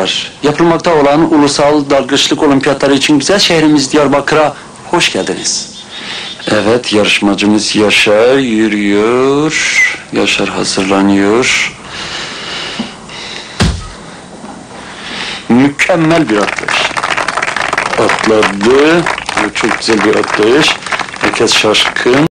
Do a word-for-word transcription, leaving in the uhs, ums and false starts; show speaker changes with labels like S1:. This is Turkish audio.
S1: merhabalar. Yapılmakta olan ulusal dalgıçlık olimpiyatları için güzel şehrimiz Diyarbakır'a hoş geldiniz. Evet, yarışmacımız Yaşar yürüyor. Yaşar hazırlanıyor. Mükemmel bir atlayış. Atladı. Çok güzel bir atlayış. Herkes şaşkın.